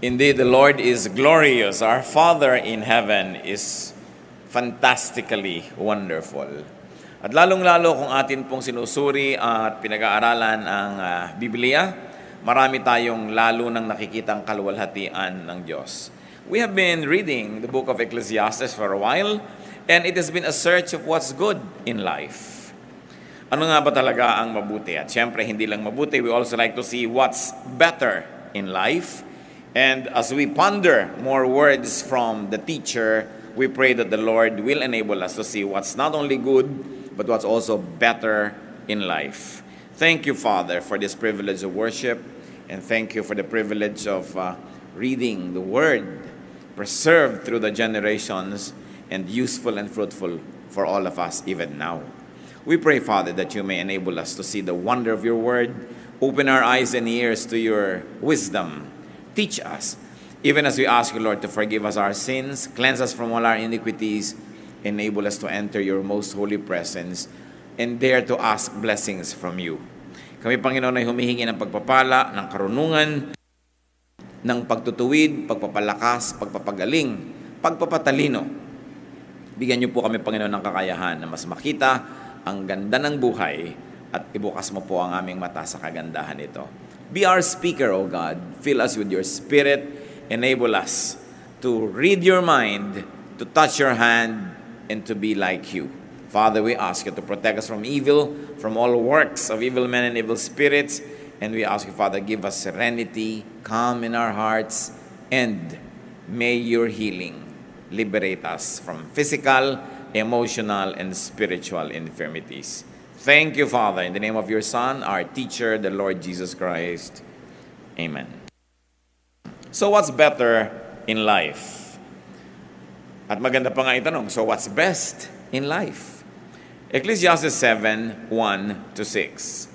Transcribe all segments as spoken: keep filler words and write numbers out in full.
Indeed, the Lord is glorious. Our Father in heaven is fantastically wonderful. At lalong-lalo kung atin pong sinusuri at pinag-aaralan ang uh, Biblia, marami tayong lalo nang nakikitang kaluwalhatian ng Diyos. We have been reading the book of Ecclesiastes for a while, and it has been a search of what's good in life. Ano nga ba talaga ang mabuti? At syempre, hindi lang mabuti, we also like to see what's better in life. And as we ponder more words from the teacher, we pray that the Lord will enable us to see what's not only good, but what's also better in life. Thank you, Father, for this privilege of worship, and thank you for the privilege of uh, reading the Word, preserved through the generations, and useful and fruitful for all of us even now. We pray, Father, that you may enable us to see the wonder of your Word, open our eyes and ears to your wisdom, teach us, even as we ask you, Lord, to forgive us our sins, cleanse us from all our iniquities, enable us to enter your most holy presence, and dare to ask blessings from you. Kami, Panginoon, ay humihingi ng pagpapala, ng karunungan, ng pagtutuwid, pagpapalakas, pagpapagaling, pagpapatalino. Bigyan niyo po kami, Panginoon, ng kakayahan na mas makita ang ganda ng buhay at ibukas mo po ang aming mata sa kagandahan nito. Be our speaker, O God. Fill us with your Spirit. Enable us to read your mind, to touch your hand, and to be like you. Father, we ask you to protect us from evil, from all works of evil men and evil spirits. And we ask you, Father, give us serenity, calm in our hearts, and may your healing liberate us from physical, emotional, and spiritual infirmities. Thank you, Father, in the name of your Son, our teacher, the Lord Jesus Christ. Amen. So what's better in life? At maganda pa nga itanong, so what's best in life? Ecclesiastes seven, one to six.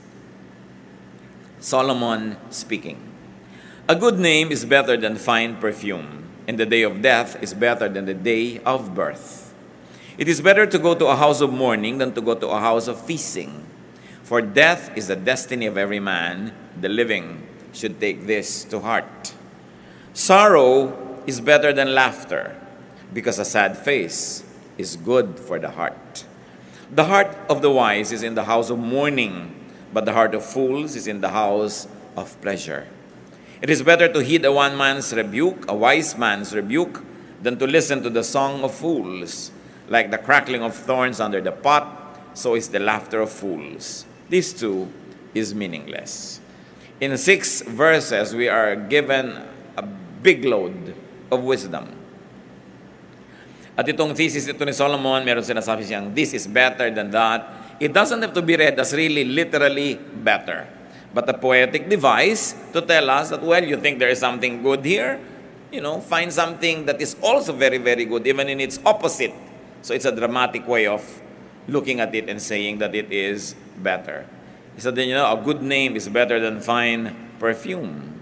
Solomon speaking. A good name is better than fine perfume, and the day of death is better than the day of birth. It is better to go to a house of mourning than to go to a house of feasting. For death is the destiny of every man. The living should take this to heart. Sorrow is better than laughter, because a sad face is good for the heart. The heart of the wise is in the house of mourning, but the heart of fools is in the house of pleasure. It is better to heed a one man's rebuke, a wise man's rebuke, than to listen to the song of fools. Like the crackling of thorns under the pot, so is the laughter of fools. This too is meaningless. In six verses, we are given a big load of wisdom. At itong thesis ito ni Solomon, meron sinasabi siyang, this is better than that. It doesn't have to be read as really literally better, but a poetic device to tell us that, well, you think there is something good here? You know, find something that is also very, very good, even in its opposite. So it's a dramatic way of looking at it and saying that it is better. He said, you know, a good name is better than fine perfume.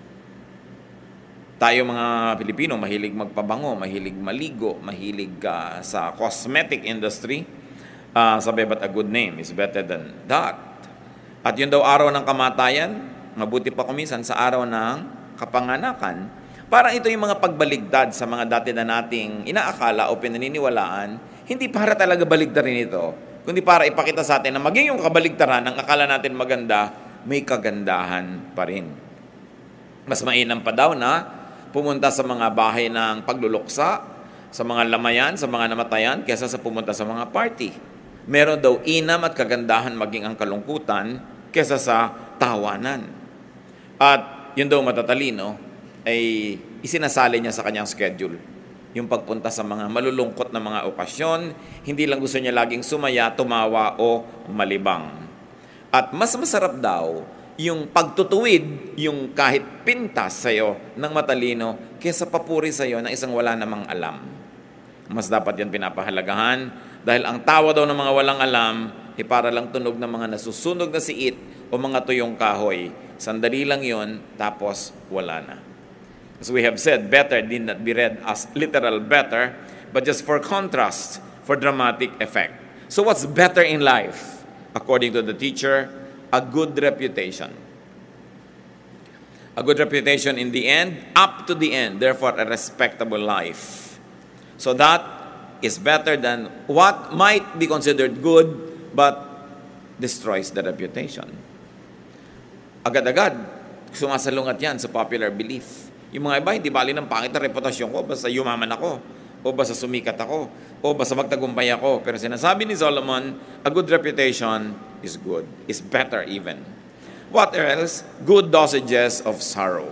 Tayo mga Pilipino, mahilig magpabango, mahilig maligo, mahilig uh, sa cosmetic industry. Uh, sabi, but a good name is better than that. At yun daw araw ng kamatayan, mabuti pa kuminsan sa araw ng kapanganakan. Parang ito yung mga pagbaligtad sa mga dati na nating inaakala o pinaniniwalaan, hindi para talaga baligtarin ito, kundi para ipakita sa atin na maging yung kabaligtaran ng akala natin maganda, may kagandahan pa rin. Mas mainam pa daw na pumunta sa mga bahay ng pagluluksa, sa mga lamayan, sa mga namatayan, kaysa sa pumunta sa mga party. Meron daw inam at kagandahan maging ang kalungkutan kaysa sa tawanan. At yun daw matatalino ay isinasali niya sa kanyang schedule. Yung pagpunta sa mga malulungkot na mga okasyon, hindi lang gusto niya laging sumaya, tumawa o malibang. At mas masarap daw yung pagtutuwid, yung kahit pintas sa'yo ng matalino, kesa papuri sa'yo ng isang wala namang alam. Mas dapat yan pinapahalagahan, dahil ang tawa daw ng mga walang alam, ay para lang tunog ng mga nasusunog na siit o mga tuyong kahoy. Sandali lang yon, tapos wala na. As we have said, better did not be read as literal better, but just for contrast, for dramatic effect. So what's better in life? According to the teacher, a good reputation. A good reputation in the end, up to the end, therefore a respectable life. So that is better than what might be considered good but destroys the reputation. Agad-agad, sumasalungat yan sa popular belief. Yung mga iba, hindi bali ng pangit na reputasyon ko, basta yumaman ako, o basta sumikat ako, o basta magtagumpay ako. Pero sinasabi ni Solomon, a good reputation is good, is better even. What else? Good dosages of sorrow.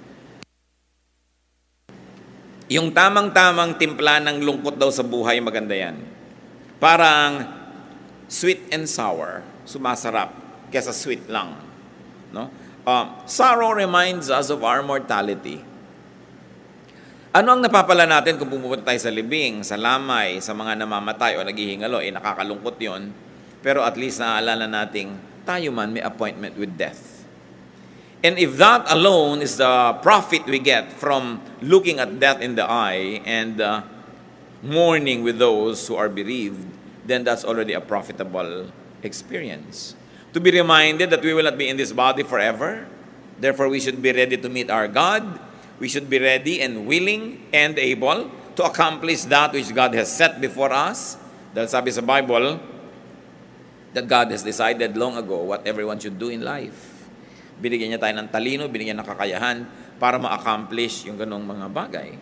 Yung tamang-tamang timpla ng lungkot daw sa buhay, maganda yan. Parang sweet and sour, sumasarap, kesa sweet lang. No? Uh, sorrow reminds us of our mortality. Ano ang napapala natin kung pumunta tayo sa libing, sa lamay, sa mga namamatay o naghihingalo? Eh, nakakalungkot yon. Pero at least naaalala nating tayo man may appointment with death. And if that alone is the profit we get from looking at death in the eye and uh, mourning with those who are bereaved, then that's already a profitable experience. To be reminded that we will not be in this body forever, therefore we should be ready to meet our God. We should be ready and willing and able to accomplish that which God has set before us. Dahil sabi sa Bible, that God has decided long ago what everyone should do in life. Binigyan niya tayo ng talino, binigyan ng kakayahan para ma-accomplish yung ganong mga bagay.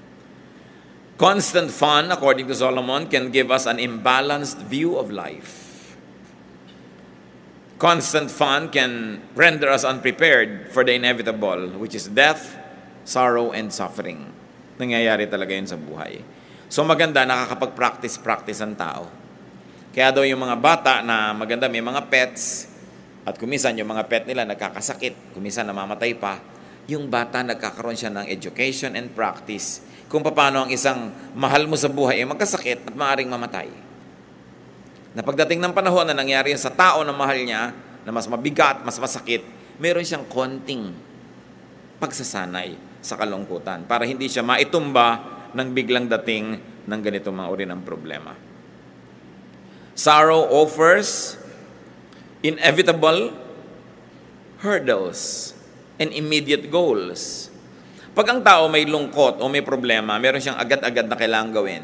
Constant fun, according to Solomon, can give us an imbalanced view of life. Constant fun can render us unprepared for the inevitable, which is death, sorrow, and suffering. Nangyayari talaga yun sa buhay. So maganda, nakakapag-practice-practice ang tao. Kaya daw yung mga bata na maganda, may mga pets, at kumisan yung mga pet nila nagkakasakit, kumisan namamatay pa, yung bata nagkakaroon siya ng education and practice kung paano ang isang mahal mo sa buhay ay magkasakit at maaaring mamatay. Na pagdating ng panahon na nangyari sa tao na mahal niya, na mas mabigat, mas masakit, meron siyang konting pagsasanay sa kalungkutan para hindi siya maitumba ng biglang dating ng ganitong mga uri ng problema. Sorrow offers inevitable hurdles and immediate goals. Pag ang tao may lungkot o may problema, meron siyang agad-agad na kailangang gawin.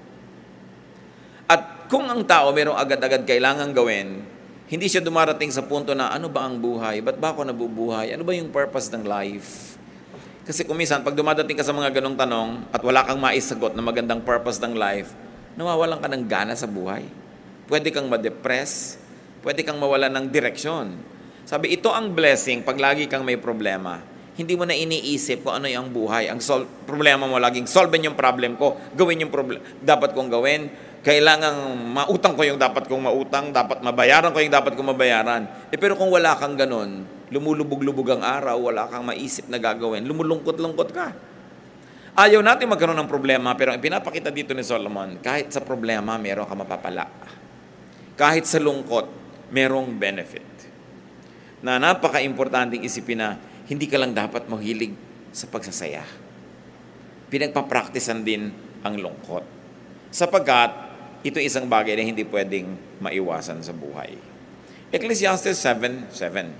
At kung ang tao mayroong agad-agad kailangang gawin, hindi siya dumarating sa punto na ano ba ang buhay? Ba't ba ako nabubuhay? Ano ba yung purpose ng life? Kasi kumisan, pag dumadating ka sa mga ganong tanong at wala kang maisagot na magandang purpose ng life, nawawalan ka ng gana sa buhay. Pwede kang ma-depress, pwede kang mawalan ng direksyon. Sabi, ito ang blessing pag lagi kang may problema. Hindi mo na iniisip kung ano yung buhay. Ang sol- problema mo laging, solvein yung problem ko, gawin yung problem dapat kong gawin. Kailangang mautang ko yung dapat kong mautang, dapat mabayaran ko yung dapat kong mabayaran. Eh, pero kung wala kang ganun, lumulubog-lubog ang araw, wala kang maisip na gagawin, lumulungkot-lungkot ka. Ayaw natin magkaroon ng problema, pero ang pinapakita dito ni Solomon, kahit sa problema, meron ka mapapala. Kahit sa lungkot, merong benefit. Na napaka-importanting isipin na hindi ka lang dapat mahilig sa pagsasaya. Pinagpapraktisan din ang lungkot. Sapagkat ito isang bagay na hindi pwedeng maiwasan sa buhay. Ecclesiastes seven seven.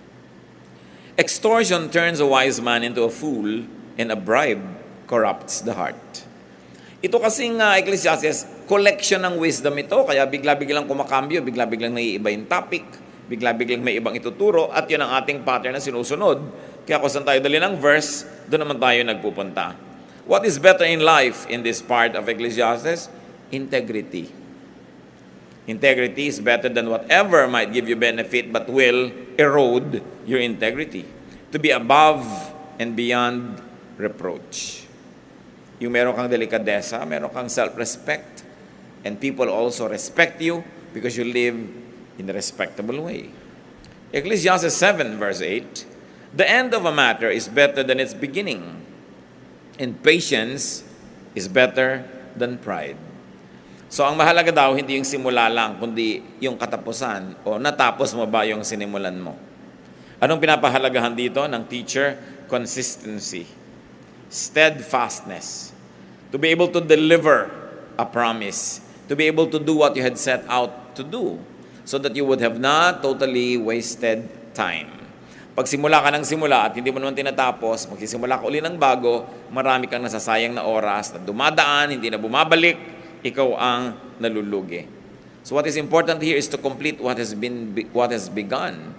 Extortion turns a wise man into a fool, and a bribe corrupts the heart. Ito kasing uh, Ecclesiastes, collection ng wisdom ito, kaya bigla-biglang kumakambyo, bigla-biglang naiiba yung topic, bigla-biglang may ibang ituturo, at yun ang ating pattern na sinusunod. Kaya kung saan tayo dali ng verse, doon naman tayo nagpupunta. What is better in life in this part of Ecclesiastes? Integrity. Integrity is better than whatever might give you benefit but will erode your integrity. To be above and beyond reproach. Yung meron kang delikadesa, meron kang self-respect, and people also respect you because you live in a respectable way. Ecclesiastes seven verse eight, the end of a matter is better than its beginning, and patience is better than pride. So ang mahalaga daw, hindi yung simula lang, kundi yung katapusan, o natapos mo ba yung sinimulan mo. Anong pinapahalagahan dito ng teacher? Consistency. Steadfastness. To be able to deliver a promise. To be able to do what you had set out to do. So that you would have not totally wasted time. Pag simula ka ng simula at hindi mo naman tinatapos, magsisimula ka uli ng bago, marami kang nasasayang na oras na dumadaan, hindi na bumabalik, ikaw ang nalulugi. So what is important here is to complete what has been what has begun.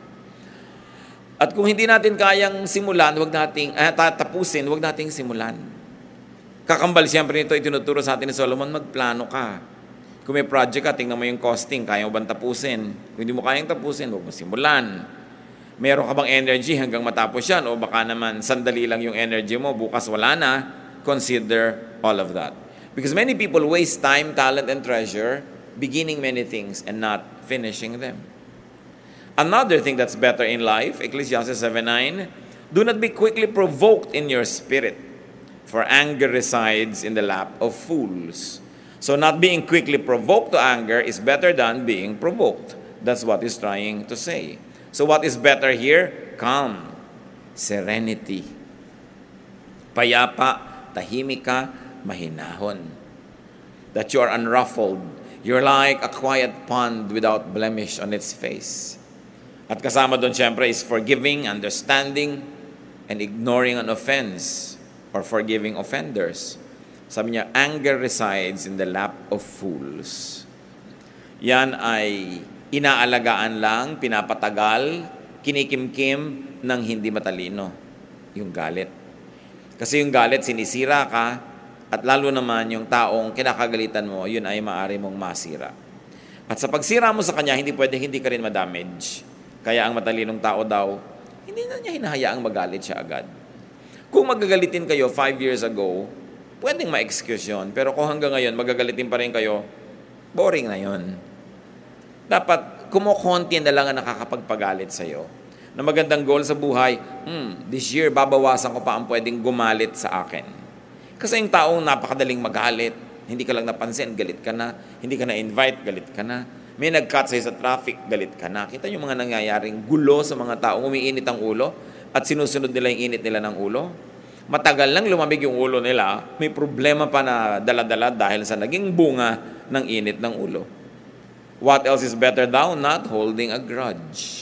At kung hindi natin kayang simulan, wag nating eh, tapusin, wag nating simulan. Kakambal siyempre nito itinuturo sa atin ni Solomon, magplano ka. Kung may project ka, tingnan mo yung costing, kaya mo bang tapusin? Kung hindi mo kayang tapusin, wag mo simulan. Meron ka bang energy hanggang matapos yan? O baka naman sandali lang yung energy mo, bukas wala na, consider all of that. Because many people waste time, talent, and treasure beginning many things and not finishing them. Another thing that's better in life, Ecclesiastes seven nine, do not be quickly provoked in your spirit, for anger resides in the lap of fools. So not being quickly provoked to anger is better than being provoked. That's what he's trying to say. So what is better here? Calm, serenity, payapa, tahimik ka, mahinahon. That you are unruffled. You're like a quiet pond without blemish on its face. At kasama doon siyempre is forgiving, understanding, and ignoring an offense or forgiving offenders. Sabi niya, anger resides in the lap of fools. Yan ay inaalagaan lang, pinapatagal, kinikimkim ng hindi matalino, yung galit. Kasi yung galit, sinisira ka, at lalo naman yung taong kinakagalitan mo, yun ay maaari mong masira. At sa pagsira mo sa kanya, hindi pwede hindi ka rin madamage. Kaya ang matalinong tao daw, hindi na niya hinahayaang magalit siya agad. Kung magagalitin kayo five years ago, pwedeng ma-excuse yun. Pero kung hanggang ngayon, magagalitin pa rin kayo, boring na yun. Dapat, kumukonti na lang ang nakakapagpagalit sa'yo. Na magandang goal sa buhay, hmm, this year, babawasan ko pa ang pwedeng gumalit sa akin. Kasi yung taong napakadaling magalit, hindi ka lang napansin, galit ka na. Hindi ka na-invite, galit ka na. May nag-cut sa'yo sa traffic, galit ka na. Kita yung mga nangyayaring gulo sa mga taong umiinit ang ulo at sinusunod nila yung init nila ng ulo. Matagal lang lumamig yung ulo nila, may problema pa na dala-dala dahil sa naging bunga ng init ng ulo. What else is better daw? Not holding a grudge.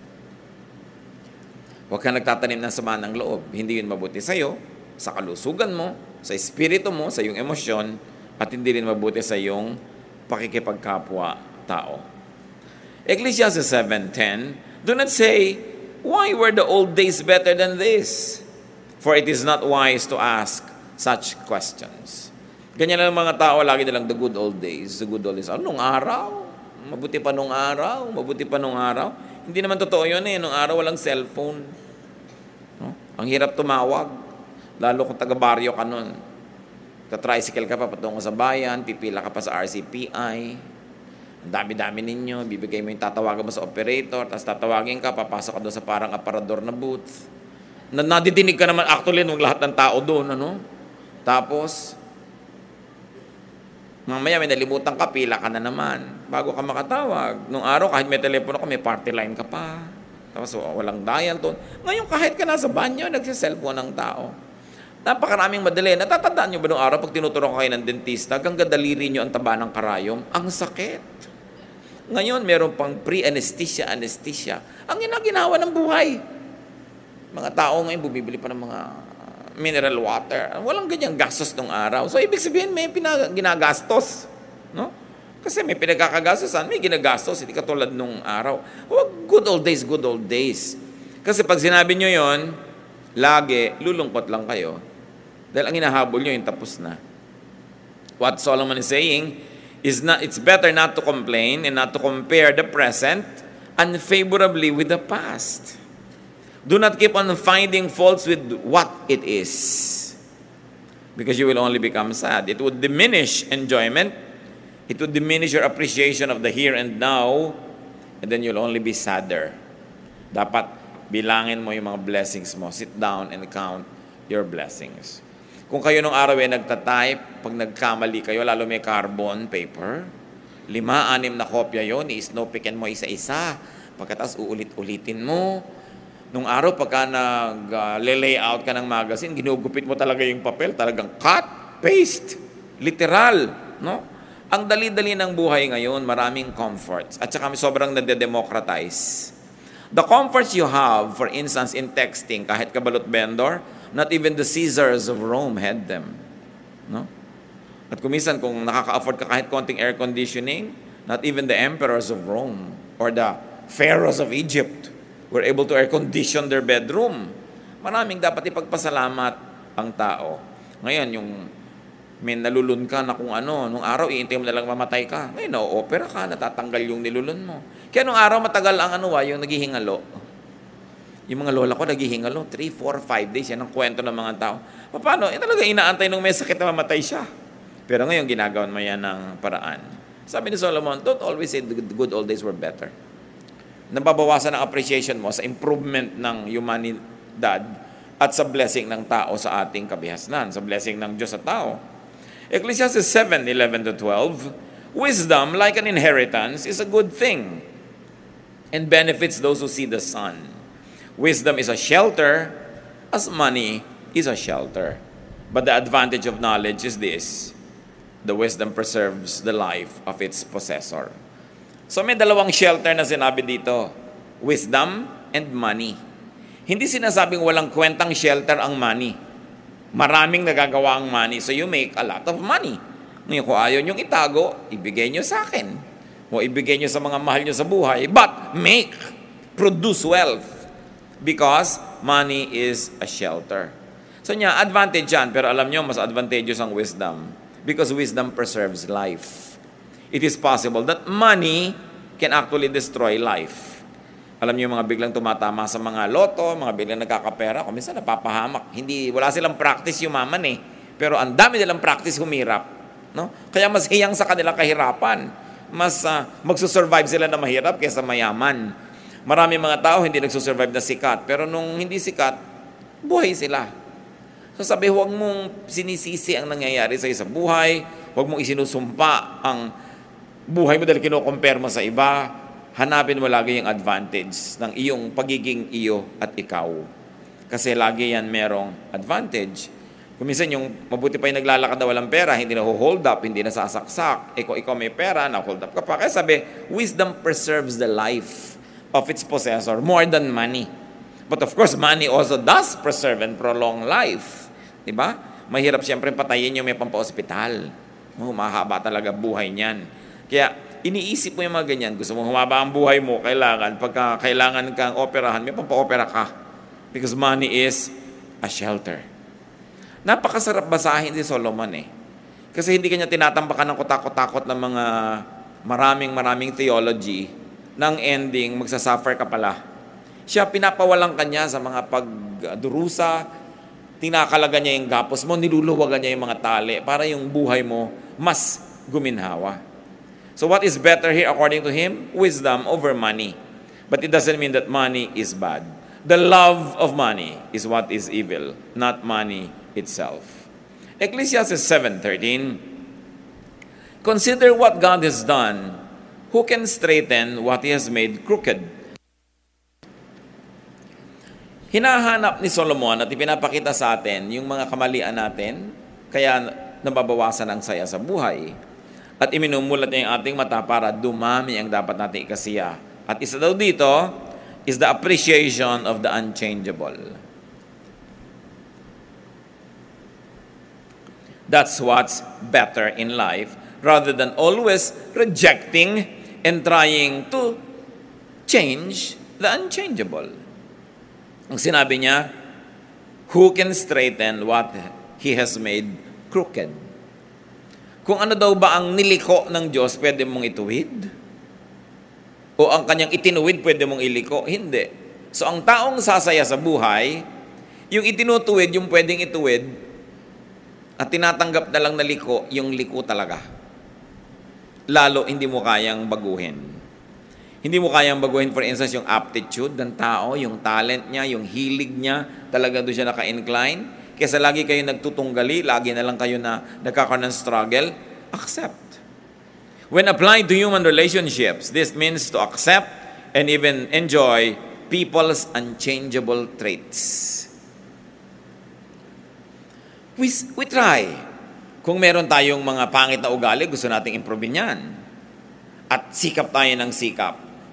Huwag ka nagtatanim ng sama ng loob. Hindi yun mabuti sa'yo, sa kalusugan mo, sa espiritu mo, sa iyong emosyon, at hindi rin mabuti sa iyong pakikipagkapwa tao. Ecclesiastes seven ten, do not say, why were the old days better than this? For it is not wise to ask such questions. Ganyan lang mga tao, lagi nilang the good old days, the good old days. Anong araw? Mabuti pa nung araw? Mabuti pa nung araw? Hindi naman totoo yun eh. Nung araw walang cellphone. No? Ang hirap tumawag. Lalo kung taga-baryo ka nun. Ka-tricycle ka pa patungo sa bayan, pipila ka pa sa R C P I. Ang dami-dami ninyo, bibigay mo yung tatawagan mo sa operator, tapos tatawagin ka, papasok ka doon sa parang aparador na booth. Na nadidinig ka naman actually ng lahat ng tao doon, ano? Tapos, mamaya may nalimutan ka, pila ka na naman. Bago ka makatawag. Nung araw, kahit may telepono ka, may party line ka pa. Tapos walang dial doon. Ngayon, kahit ka nasa banyo, nagsiselfone ng tao. Napakaraming madali. Natatandaan nyo ba nung araw, pag tinuturo kayo ng dentista, hanggang daliri nyo ang taba ng karayom, ang sakit. Ngayon, meron pang pre-anesthesia, anesthesia. Ang ginaginawa ng buhay. Mga tao ngayon, bumibili pa ng mga mineral water. Walang ganyang gastos nung araw. So, ibig sabihin, may pinag- ginagastos. No? Kasi may pinagkakagastosan, may ginagastos. Hindi katulad nung araw. Oh, good old days, good old days. Kasi pag sinabi nyo yon, lagi, lulungkot lang kayo. Dahil ang hinahabol nyo, yung tapos na. What Solomon is saying is not, it's better not to complain and not to compare the present unfavorably with the past. Do not keep on finding faults with what it is, because you will only become sad. It would diminish enjoyment. It would diminish your appreciation of the here and now, and then you'll only be sadder. Dapat bilangin mo yung mga blessings mo. Sit down and count your blessings. Kung kayo nung araw ay nagtatype, pag nagkamali kayo, lalo may carbon paper, lima, anim na kopya yon, i-snowpickin mo isa-isa. Pagkatas uulit-ulitin mo. Nung araw, pagka nag-layout ka ng magazine, ginugupit mo talaga yung papel, talagang cut, paste, literal, no? Ang dali-dali ng buhay ngayon, maraming comforts. At saka sobrang nade-democratize. The comforts you have, for instance, in texting, kahit kabalot vendor, not even the Caesars of Rome had them. No? At kumisan, kung nakaka-afford ka kahit konting air conditioning, not even the emperors of Rome or the pharaohs of Egypt were able to air condition their bedroom. Maraming dapat ipagpasalamat ang tao. Ngayon, yung may nalulun ka na kung ano, nung araw, iintay mo na lang mamatay ka. Ngayon, na-opera ka, natatanggal yung nilulun mo. Kaya nung araw, matagal ang ano, yung naghihingalo. Yung mga lola ko, naghihingalo, three, four, five days. Yan ang kwento ng mga tao. Paano? Eh, talaga inaantay nung may sakit na mamatay siya. Pero ngayon, ginagawan mo yan ng paraan. Sabi ni Solomon, don't always say the good old days were better. Nababawasan ang appreciation mo sa improvement ng humanidad at sa blessing ng tao sa ating kabihasnan, sa blessing ng Diyos sa tao. Ecclesiastes seven, eleven to twelve, wisdom, like an inheritance, is a good thing and benefits those who see the sun. Wisdom is a shelter as money is a shelter. But the advantage of knowledge is this: the wisdom preserves the life of its possessor. So may dalawang shelter na sinabi dito, wisdom and money. Hindi sinasabing walang kwentang shelter ang money. Maraming nagagawa ang money, so you make a lot of money. Ngayon, kung ayaw niyong itago, ibigay niyo sa akin. O ibigay niyo sa mga mahal niyo sa buhay. But make, produce wealth. Because money is a shelter. So niya, advantage yan. Pero alam niyo, mas advantageous ang wisdom. Because wisdom preserves life. It is possible that money can actually destroy life. Alam niyo yung mga biglang tumatama sa mga loto, mga biglang nagkakapera, kung minsan napapahamak. Hindi, wala silang practice yumaman eh. Pero ang dami nilang practice humirap. No? Kaya mas hiyang sa kanilang kahirapan. Mas uh, magsusurvive sila na mahirap kaysa mayaman. Marami mga tao hindi nagsusurvive na sikat. Pero nung hindi sikat, buhay sila. So sabi, huwag mong sinisisi ang nangyayari sa isang buhay. Huwag mong isinusumpa ang buhay mo dahil kino-compare mo sa iba. Hanapin mo lagi yung advantage ng iyong pagiging iyo at ikaw. Kasi lagi yan merong advantage. Kung minsan yung mabuti pa yung naglalakad na walang pera, hindi na hold up, hindi na sasaksak. Eh kung ikaw may pera, na-hold up ka pa. Kaya sabi, wisdom preserves the life of its possessor more than money. But of course, money also does preserve and prolong life. Diba? Mahirap siyempre patayin yung may pampa-hospital. Oh, mahaba talaga buhay niyan. Kaya, iniisip mo yung mga ganyan. Gusto mo humaba ang buhay mo, kailangan. Pagka kailangan kang operahan, may pampa-opera ka. Because money is a shelter. Napakasarap basahin si Solomon eh. Kasi hindi kanya tinatambakan ng kutakot-takot ng mga maraming-maraming theology ng ending, magsasuffer ka pala. Siya pinapawalang kanya sa mga pagdurusa, tinakalaga niya yung gapos mo, niluluwagan niya yung mga tali para yung buhay mo mas guminhawa. So what is better here according to him? Wisdom over money. But it doesn't mean that money is bad. The love of money is what is evil, not money itself. Ecclesiastes seven thirteen, consider what God has done. Who can straighten what He has made crooked? Hinahanap ni Solomon at ipinapakita sa atin yung mga kamalian natin, kaya nababawasan ang saya sa buhay. At iminumulat niya yung ating mata para dumami ang dapat natin ikasiya. At isa daw dito is the appreciation of the unchangeable. That's what's better in life rather than always rejecting and trying to change the unchangeable. Ang sinabi niya, who can straighten what He has made crooked? Kung ano daw ba ang niliko ng Diyos, pwede mong ituwid? O ang kanyang itinuwid, pwede mong iliko? Hindi. So ang taong sasaya sa buhay, yung itinutuwid, yung pwedeng ituwid, at tinatanggap na lang na liko, yung liko talaga. Lalo, hindi mo kayang baguhin. Hindi mo kayang baguhin, for instance, yung aptitude ng tao, yung talent niya, yung hilig niya, talaga doon siya naka-incline. Kesa lagi kayo nagtutunggali, lagi na lang kayo na nagkakaroon ng struggle, accept. When applied to human relationships, this means to accept and even enjoy people's unchangeable traits. We, we try. Kung meron tayong mga pangit na ugali, gusto nating improve yan. At sikap tayo ng sikap.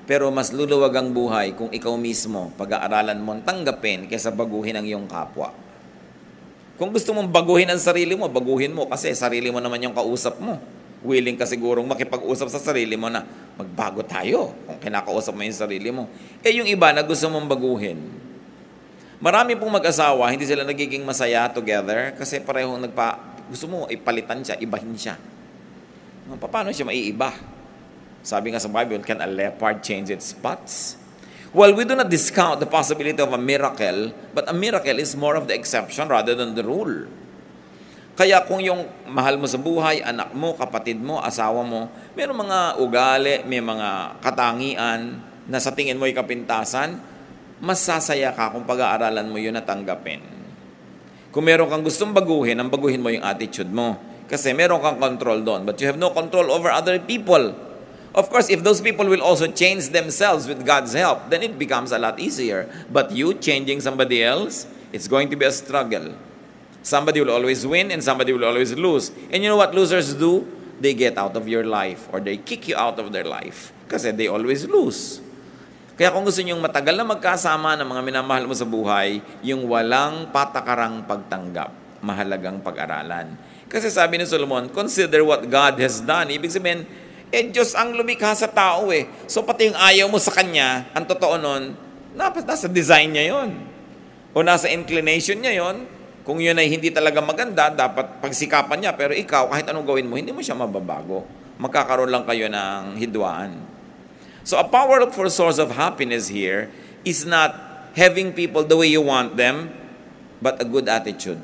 Pero mas luluwag ang buhay kung ikaw mismo pag-aaralan mo tanggapin kaysa baguhin ang iyong kapwa. Kung gusto mong baguhin ang sarili mo, baguhin mo kasi sarili mo naman yung kausap mo. Willing ka sigurong makipag-usap sa sarili mo na magbago tayo kung kinakausap mo yung sarili mo. Eh yung iba na gusto mong baguhin. Marami pong mag-asawa, hindi sila nagiging masaya together kasi parehong nagpa, gusto mo ipalitan siya, ibahin siya. Paano siya maiiba? Sabi nga sa Bible, can a leopard change its spots? Well, we do not discount the possibility of a miracle, but a miracle is more of the exception rather than the rule. Kaya kung yung mahal mo sa buhay, anak mo, kapatid mo, asawa mo, mayroong mga ugali, may mga katangian na sa tingin mo ay kapintasan, mas sasaya ka kung pag-aaralan mo yun at tanggapin. Kung meron kang gustong baguhin, ang baguhin mo yung attitude mo. Kasi meron kang control doon, but you have no control over other people. Of course, if those people will also change themselves with God's help, then it becomes a lot easier. But you changing somebody else, it's going to be a struggle. Somebody will always win and somebody will always lose. And you know what losers do? They get out of your life or they kick you out of their life kasi they always lose. Kaya kung gusto niyong matagal na magkasama ng mga minamahal mo sa buhay, yung walang patakarang pagtanggap, mahalagang pag-aralan. Kasi sabi ni Solomon, consider what God has done. Ibig sabihin, eh, Diyos ang lumikha sa tao eh. So, pati yung ayaw mo sa Kanya, ang totoo nun, nasa design niya yon o nasa inclination niya yon. Kung yun ay hindi talaga maganda, dapat pagsikapan niya. Pero ikaw, kahit anong gawin mo, hindi mo siya mababago. Magkakaroon lang kayo ng hidwaan. So, a powerful source of happiness here is not having people the way you want them, but a good attitude.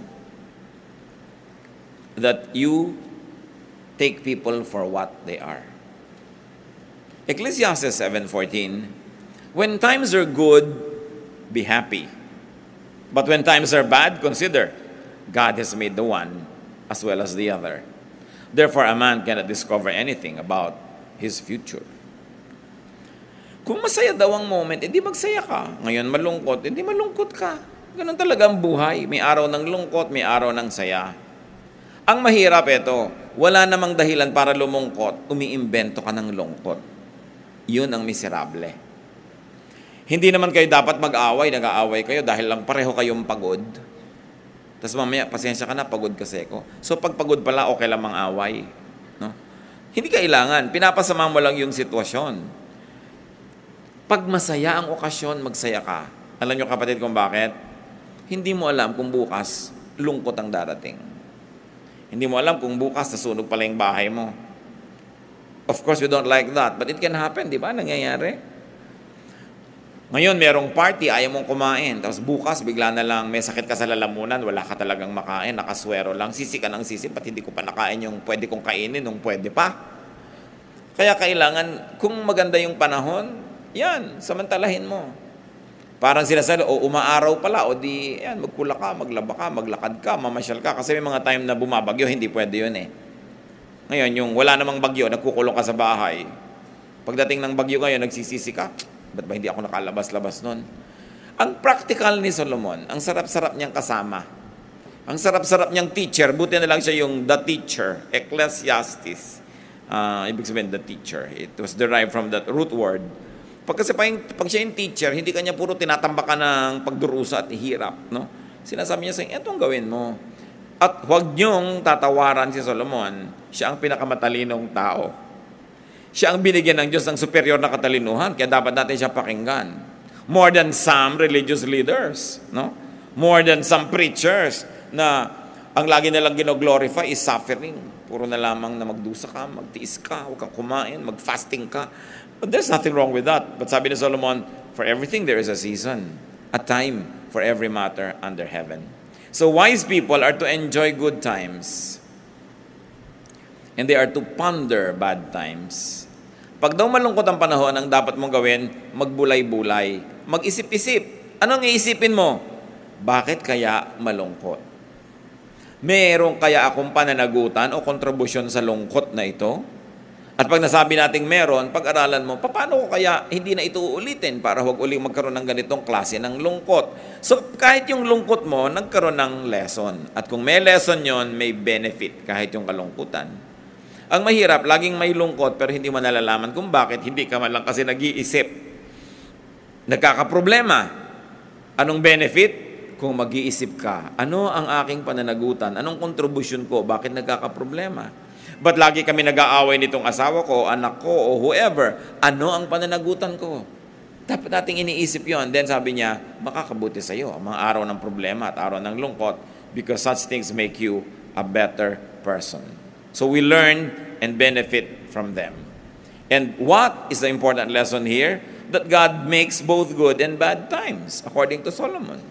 That you take people for what they are. Ecclesiastes seven fourteen, when times are good, be happy. But when times are bad, consider, God has made the one as well as the other. Therefore, a man cannot discover anything about his future. Kung masaya daw ang moment, edi magsaya ka. Ngayon malungkot, edi malungkot ka. Ganun talaga ang buhay. May araw ng lungkot, may araw ng saya. Ang mahirap ito, wala namang dahilan para lumungkot, umiimbento ka ng lungkot. Yun ang miserable. Hindi naman kayo dapat mag-away, nag-aaway kayo dahil lang pareho kayong pagod. Tapos mamaya, pasensya ka na, pagod kasi ko. So pag pagod pala, okay lang mang-away. No? Hindi kailangan, pinapasama mo lang yung sitwasyon. Pag masaya ang okasyon, magsaya ka. Alam nyo kapatid kung bakit? Hindi mo alam kung bukas, lungkot ang darating. Hindi mo alam kung bukas, nasunog pala yung bahay mo. Of course, we don't like that. But it can happen, di ba? Nangyayari. Ngayon, merong party, ayaw mong kumain. Tapos bukas, bigla na lang, may sakit ka sa lalamunan, wala ka talagang makain, nakaswero lang. Sisi ka ng sisi, pati hindi ko pa nakain yung pwede kong kainin, nung pwede pa. Kaya kailangan, kung maganda yung panahon, yan, samantalahin mo. Parang sila sa, o umaaraw pala, o di, yan, magkula ka, maglaba ka, maglakad ka, mamasyal ka. Kasi may mga time na bumabagyo, hindi pwede yun eh. Ngayon, yung wala namang bagyo, nagkukulong ka sa bahay. Pagdating ng bagyo ngayon, nagsisisi ka, ba't ba hindi ako nakalabas-labas nun? Ang practical ni Solomon, ang sarap-sarap niyang kasama. Ang sarap-sarap niyang teacher, buti na lang siya yung the teacher, Ecclesiastes. Uh, ibig sabihin, the teacher. It was derived from that root word. Pag kasi pag siya yung teacher, hindi kanya puro tinatambak ka ng pagdurusa at hirap. No? Sinasabi niya sa inyo, etong gawin mo. At huwag niyong tatawaran si Solomon, siya ang pinakamatalinong tao. Siya ang binigyan ng Diyos ng superior na katalinuhan, kaya dapat natin siya pakinggan. More than some religious leaders, no? More than some preachers na ang lagi nilang gino-glorify is suffering. Puro na lamang na magdusa ka, magtiis ka, huwag kang kumain, mag-fasting ka. But there's nothing wrong with that. But sabi ni Solomon, for everything there is a season, a time for every matter under heaven. So wise people are to enjoy good times. And they are to ponder bad times. Pag daw malungkot ang panahon, ang dapat mong gawin, magbulay-bulay. Mag-isip-isip. Anong iisipin mo? Bakit kaya malungkot? Meron kaya akong pananagutan o kontribusyon sa lungkot na ito? At pag nasabi nating meron, pag-aralan mo, paano ko kaya hindi na ito uulitin para huwag uling magkaroon ng ganitong klase ng lungkot? So, kahit yung lungkot mo, nagkaroon ng lesson. At kung may lesson yon, may benefit kahit yung kalungkutan. Ang mahirap, laging may lungkot pero hindi mo nalalaman kung bakit, hindi ka man lang kasi nag-iisip. Nagkakaproblema. Anong benefit? Kung mag-iisip ka, ano ang aking pananagutan? Anong contribution ko? Bakit nagkakaproblema? Ba't lagi kami nag-aaway nitong asawa ko, anak ko, o whoever? Ano ang pananagutan ko? Dapat nating iniisip yon. Then sabi niya, makakabuti sa iyo ang mga araw ng problema at araw ng lungkot because such things make you a better person. So we learn and benefit from them. And what is the important lesson here? That God makes both good and bad times, according to Solomon.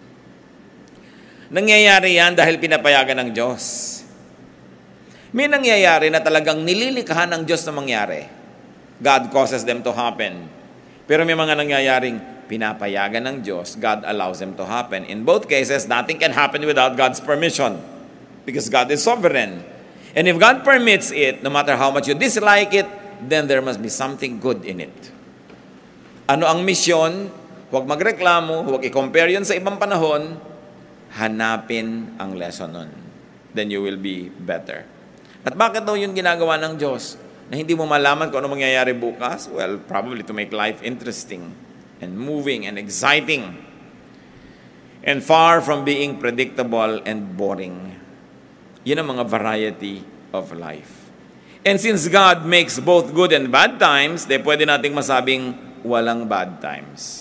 Nangyayari yan dahil pinapayagan ng Diyos. May nangyayari na talagang nililikhahan ng Diyos na mangyari. God causes them to happen. Pero may mga nangyayaring pinapayagan ng Diyos, God allows them to happen. In both cases, nothing can happen without God's permission because God is sovereign. And if God permits it, no matter how much you dislike it, then there must be something good in it. Ano ang misyon? Huwag magreklamo, huwag i-compare yun sa ibang panahon. Hanapin ang lesson nun. Then you will be better. At bakit daw yun ginagawa ng Diyos? Na hindi mo malaman kung ano mangyayari bukas? Well, probably to make life interesting and moving and exciting and far from being predictable and boring. Yun ang mga variety of life. And since God makes both good and bad times, de pwede nating masabing walang bad times.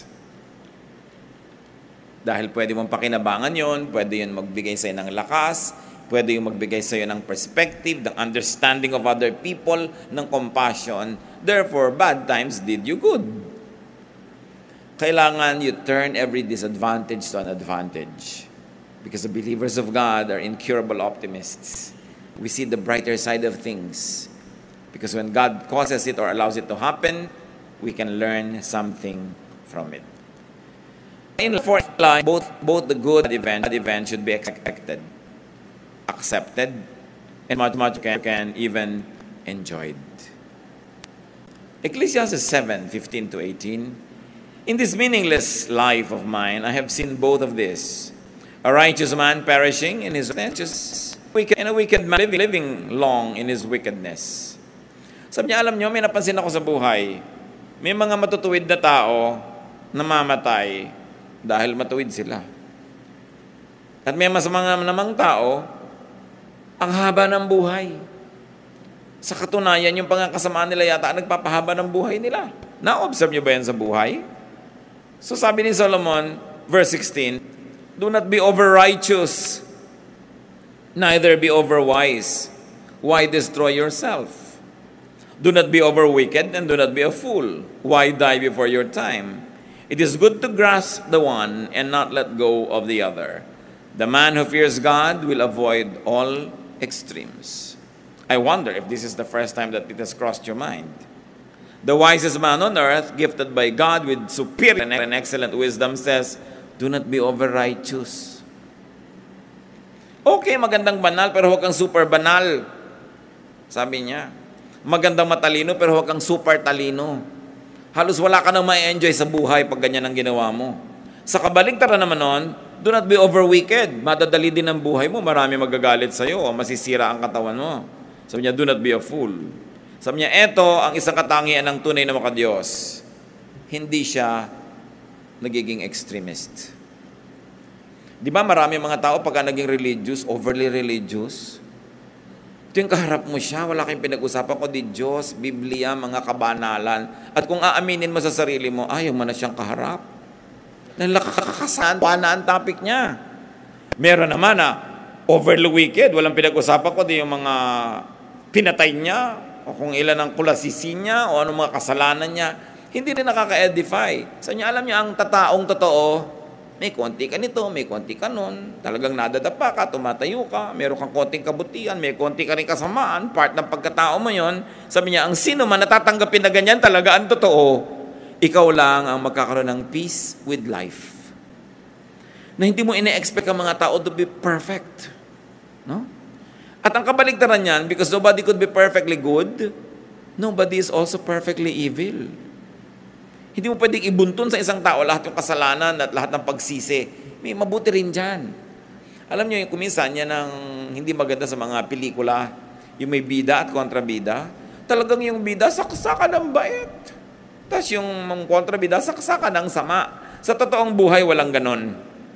Dahil pwede mong pakinabangan yon, pwede yun magbigay sa'yo ng lakas, pwede yung magbigay sa'yo ng perspective, ng understanding of other people, ng compassion. Therefore, bad times did you good. Kailangan you turn every disadvantage to an advantage. Because the believers of God are incurable optimists. We see the brighter side of things. Because when God causes it or allows it to happen, we can learn something from it. In the fourth line, both, both the good event and event should be expected, accepted, and much, much can, can even enjoyed. Ecclesiastes seven, fifteen to eighteen. In this meaningless life of mine, I have seen both of this. A righteous man perishing in his righteousness, and a wicked man living, living long in his wickedness. Sabi niya, alam niyo, may napansin ako sa buhay. May mga matutuwid na tao na mamatay dahil matuwid sila. At may masamang namang tao, ang haba ng buhay. Sa katunayan, yung pangakasamaan nila yata nagpapahaba ng buhay nila. Na-observe niyo ba yan sa buhay? So sabi ni Solomon, verse sixteen, do not be over-righteous, neither be over-wise. Why destroy yourself? Do not be over-wicked, and do not be a fool. Why die before your time? It is good to grasp the one and not let go of the other. The man who fears God will avoid all extremes. I wonder if this is the first time that it has crossed your mind. The wisest man on earth, gifted by God with superior and excellent wisdom, says, do not be over-righteous. Okay, magandang banal, pero huwag kang super banal. Sabi niya. Magandang matalino, pero huwag kang super talino. Halos wala ka nang ma-enjoy sa buhay pag ganyan ang ginawa mo. Sa kabaligtaran naman nun, do not be over-wicked. Madadali din ang buhay mo, marami magagalit sa'yo o masisira ang katawan mo. Sabi niya, do not be a fool. Sabi niya, eto ang isang katangian ng tunay na makadiyos. Hindi siya nagiging extremist. Di ba marami mga tao pagka naging religious, overly religious? Ito yung kaharap mo siya, wala kayong pinag-usapan ko di Diyos, Biblia, mga kabanalan. At kung aaminin mo sa sarili mo, ayaw mo na siyang kaharap. Nalakakasan, na ang topic niya. Meron naman na overly wicked, walang pinag-usapan ko di yung mga pinatay niya, o kung ilan ang kulasisi niya, o anong mga kasalanan niya. Hindi rin nakaka-edify. Sa niya, alam niya, ang tataong totoo, may konti ka nito, may konti ka nun, talagang nadadapa ka, tumatayo ka, meron kang konting kabutihan, may konti ka rin kasamaan, part ng pagkatao mo yon. Sabi niya, ang sino man natatanggapin na ganyan, talaga ang totoo, ikaw lang ang magkakaroon ng peace with life. Na hindi mo ine-expect ang mga tao to be perfect. No? At ang kabaligtaran niyan, because nobody could be perfectly good, nobody is also perfectly evil. Hindi mo pwedeng ibuntun sa isang tao lahat yung kasalanan at lahat ng pagsisi. May mabuti rin dyan. Alam niyo, yung kuminsan yan ang hindi maganda sa mga pelikula, yung may bida at kontrabida, talagang yung bida saksakan ng bait. Tapos yung kontrabida saksakan ng sama. Sa totoong buhay, walang ganon.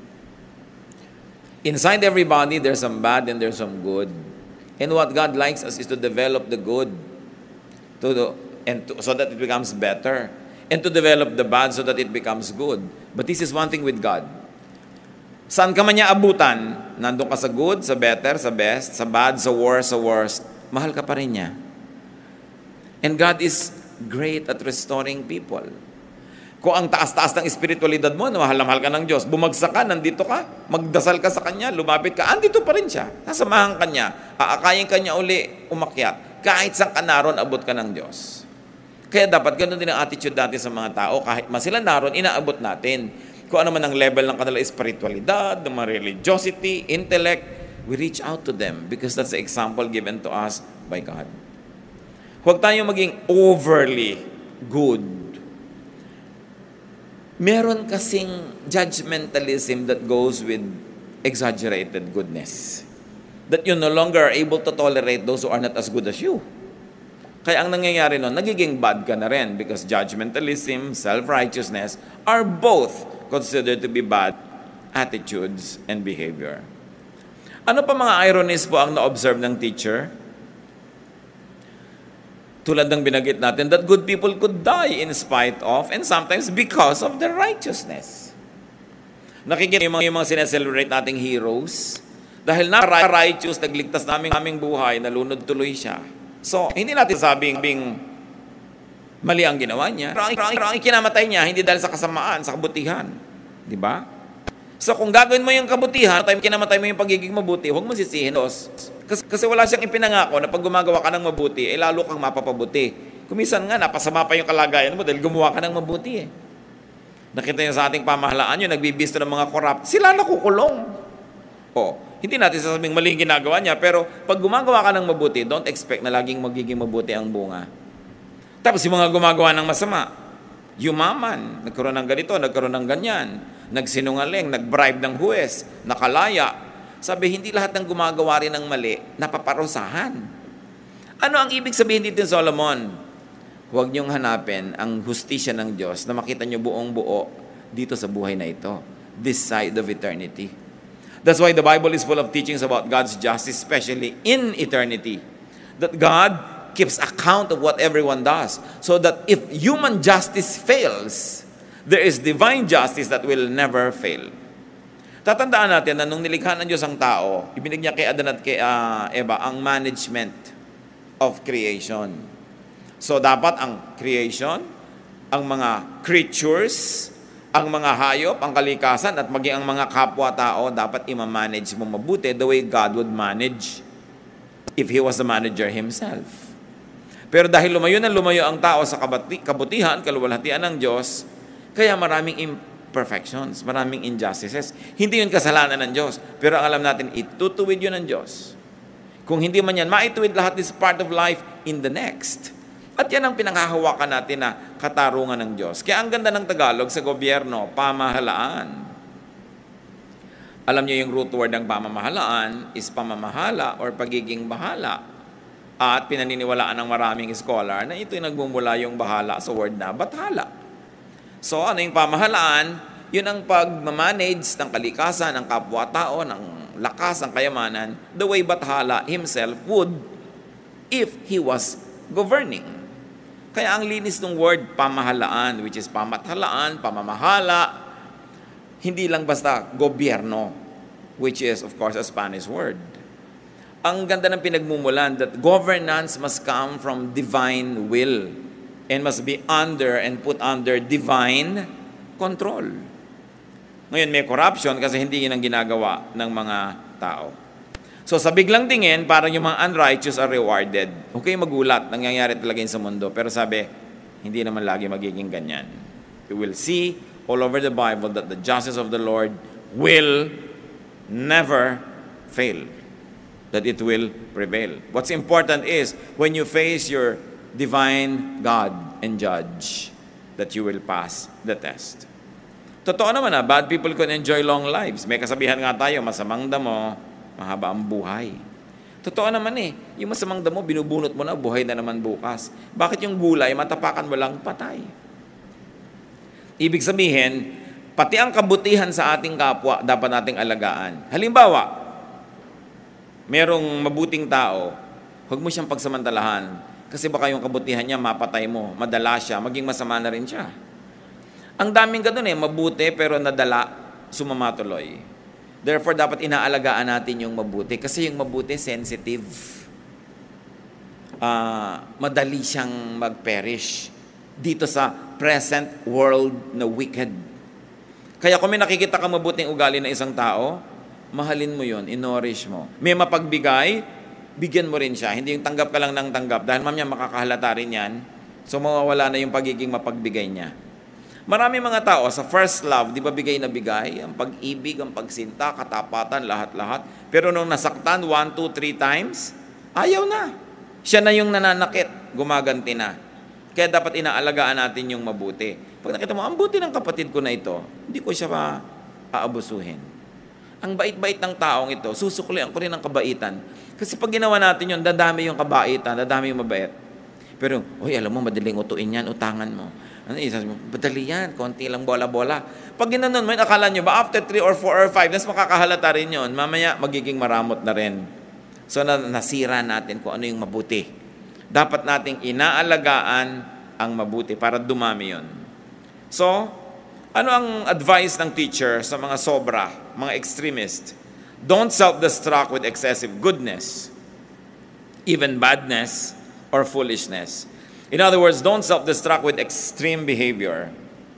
Inside everybody, there's some bad and there's some good. And what God likes us is to develop the good to the, and to, so that it becomes better. And to develop the bad so that it becomes good. But this is one thing with God. Saan ka man niya abutan, nandun ka sa good, sa better, sa best, sa bad, sa worst, sa worst, mahal ka pa rin niya. And God is great at restoring people. Kung ang taas-taas ng espiritualidad mo, mahal na mahal ka ng Diyos, bumagsak ka, nandito ka, magdasal ka sa Kanya, lumapit ka, andito pa rin siya. Nasamahan ka niya, aakayin ka niya uli, umakyat. Kahit saan ka naroon, abot ka ng Diyos. Kaya dapat ganun din ang attitude natin sa mga tao. Kahit mas sila naroon, inaabot natin. Kung ano man ang level ng kanila espiritualidad, ng mga religiosity, intellect, we reach out to them because that's the example given to us by God. Huwag tayong maging overly good. Meron kasing judgmentalism that goes with exaggerated goodness. That you no longer are able to tolerate those who are not as good as you. Kaya ang nangyayari nun, nagiging bad ka na rin because judgmentalism, self-righteousness are both considered to be bad attitudes and behavior. Ano pa mga ironies po ang na-observe ng teacher? Tulad ng binagit natin, that good people could die in spite of and sometimes because of their righteousness. Nakikita yung mga, yung mga sineselebrate nating heroes dahil na-righteous, nagligtas naming aming buhay, nalunod tuloy siya. So, hindi natin sabing bing mali ang ginawa niya. Pero ang, ang, ang kinamatay niya, hindi dahil sa kasamaan, sa kabutihan. Di ba? So, kung gagawin mo yung kabutihan, tayo kinamatay mo yung pagiging mabuti, huwag mo sisihin. Kasi, kasi wala siyang ipinangako na pag gumagawa ka ng mabuti, eh lalo kang mapapabuti. Kumisan nga, napasama pa yung kalagayan mo dahil gumawa ka ng mabuti eh. Nakita niyo sa ating pamahalaan, yung nagbibisto ng mga corrupt, sila nakukulong. O, hindi natin sasabing maling ginagawa niya, pero pag gumagawa ka ng mabuti, don't expect na laging magiging mabuti ang bunga. Tapos yung mga gumagawa ng masama, yumaman, nagkaroon ng ganito, nagkaroon ng ganyan, nagsinungaling, nagbribe ng huwes, nakalaya. Sabi, hindi lahat ng gumagawa rin ng mali, napaparusahan. Ano ang ibig sabihin dito ng Solomon? Huwag niyong hanapin ang hustisya ng Diyos na makita niyo buong buo dito sa buhay na ito, this side of eternity. That's why the Bible is full of teachings about God's justice, especially in eternity. That God keeps account of what everyone does. So that if human justice fails, there is divine justice that will never fail. Tatandaan natin na nung nilikha ng Diyos ang tao, ibinig niya kay Adan at kay uh, Eva ang management of creation. So dapat ang creation, ang mga creatures, ang mga hayop, ang kalikasan, at maging ang mga kapwa-tao, dapat i-manage mo mabuti the way God would manage if He was the manager Himself. Pero dahil lumayo na lumayo ang tao sa kabutihan, kaluwalhatian ng Diyos, kaya maraming imperfections, maraming injustices. Hindi yun kasalanan ng Diyos, pero ang alam natin, itutuwid yun ng Diyos. Kung hindi man yan, maituwid lahat this part of life in the next. At yan ang pinanghahawakan natin na katarungan ng Diyos. Kaya ang ganda ng Tagalog sa gobyerno, pamahalaan. Alam niyo yung root word ng pamamahalaan is pamamahala or pagiging bahala. At pinaniniwalaan ng maraming scholar na ito'y nagmumula yung bahala sa word na bathala. So ano yung pamahalaan? Yun ang pag-manage ng kalikasan, ng kapwa-tao, ng lakas, ng kayamanan, the way bathala himself would if he was governing. Kaya ang linis ng word pamahalaan, which is pamathalaan, pamamahala, hindi lang basta gobyerno, which is of course a Spanish word. Ang ganda ng pinagmumulan that governance must come from divine will and must be under and put under divine control. Ngayon may corruption kasi hindi yun ang ginagawa ng mga tao. So sa biglang tingin, parang yung mga unrighteous are rewarded. Okay, magulat, nangyayari talaga yun sa mundo. Pero sabi, hindi naman lagi magiging ganyan. You will see all over the Bible that the justice of the Lord will never fail. That it will prevail. What's important is, when you face your divine God and judge, that you will pass the test. Totoo naman na, bad people can enjoy long lives. May kasabihan nga tayo, masamang damo, mahaba ang buhay. Totoo naman eh. Yung masamang damo, binubunot mo na, buhay na naman bukas. Bakit yung gulay, matapakan mo lang, patay? Ibig sabihin, pati ang kabutihan sa ating kapwa, dapat nating alagaan. Halimbawa, merong mabuting tao, huwag mo siyang pagsamantalahan. Kasi baka yung kabutihan niya, mapatay mo, madala siya, maging masama na rin siya. Ang daming ganun eh, mabuti pero nadala, sumamatuloy. Therefore, dapat inaalagaan natin yung mabuti. Kasi yung mabuti, sensitive. Uh, madali siyang mag-perish dito sa present world na wicked. Kaya kung may nakikita kang mabuting ugali ng isang tao, mahalin mo yun, inorish mo. May mapagbigay, bigyan mo rin siya. Hindi yung tanggap ka lang ng tanggap. Dahil mamaya makakahalata rin yan. So mawawala na yung pagiging mapagbigay niya. Marami mga tao sa first love, di ba bigay na bigay? Ang pag-ibig, ang pagsinta, katapatan, lahat-lahat. Pero nung nasaktan, one, two, three times, ayaw na. Siya na yung nananakit, gumaganti na. Kaya dapat inaalagaan natin yung mabuti. Pag nakita mo, ang buti ng kapatid ko na ito, hindi ko siya pa-aabusuhin. Ang bait-bait ng taong ito, susuklian ko rin ang kabaitan. Kasi pag ginawa natin yun, dadami yung kabaitan, dadami yung mabait. Pero, uy, alam mo, madaling utuin yan, utangan mo. Ano isa mo? Badali yan, konti lang bola-bola. Pag ginanon mo, akala nyo ba, after three or four or five, nas makakahalata rin yun. Mamaya, magiging maramot na rin. So, na, nasira natin kung ano yung mabuti. Dapat nating inaalagaan ang mabuti para dumami yun. So, ano ang advice ng teacher sa mga sobra, mga extremist? Don't self-destruct with excessive goodness, even badness, or foolishness. In other words, don't self-destruct with extreme behavior.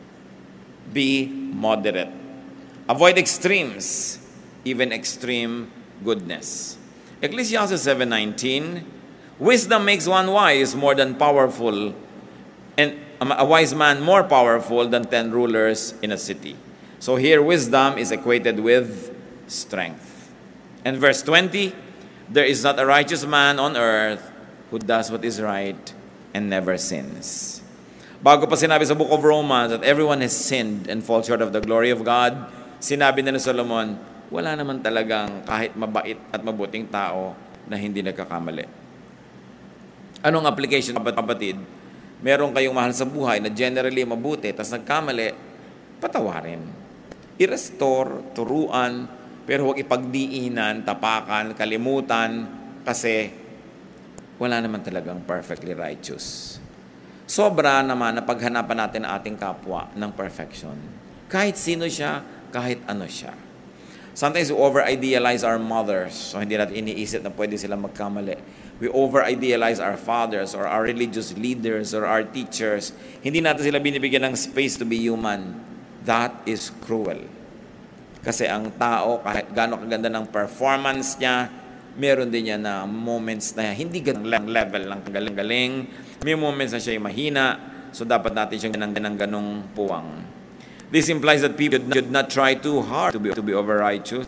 Be moderate. Avoid extremes, even extreme goodness. Ecclesiastes seven nineteen, wisdom makes one wise more than powerful, and a wise man more powerful than ten rulers in a city. So here, wisdom is equated with strength. And verse twenty, there is not a righteous man on earth who does what is right and never sins. Bago pa sinabi sa book of Romans that everyone has sinned and fall short of the glory of God, sinabi na ni Solomon, wala naman talagang kahit mabait at mabuting tao na hindi nagkakamali. Anong application, kapatid? Meron kayong mahal sa buhay na generally mabuti, tas nagkamali, patawarin. I-restore, turuan, pero huwag ipagdiinan, tapakan, kalimutan, kasi wala naman talagang perfectly righteous. Sobra naman na paghanapan natin ang ating kapwa ng perfection. Kahit sino siya, kahit ano siya. Sometimes we over-idealize our mothers. So hindi natin iniisip na pwede silang magkamali. We over-idealize our fathers or our religious leaders or our teachers. Hindi natin sila binibigyan ng space to be human. That is cruel. Kasi ang tao, kahit gano'ng kaganda ng performance niya, meron din niya na moments na hindi ganang level ng galing-galing. May moments na siya ay mahina. So dapat natin siyang ganang-ganong puwang. This implies that people should not try too hard to be, to be over-righteous.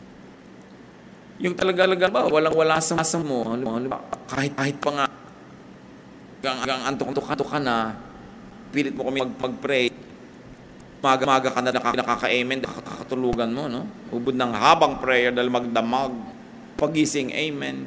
Yung talaga-talaga ba, walang-wala sa masa mo. Kahit, kahit pa nga, hanggang antok-antok ka na, pilit mo kami mag- mag-pray, maga-maga ka na nakaka-amen, nakakatulugan mo, no? Ubod ng habang prayer dahil magdamag, pagising, amen.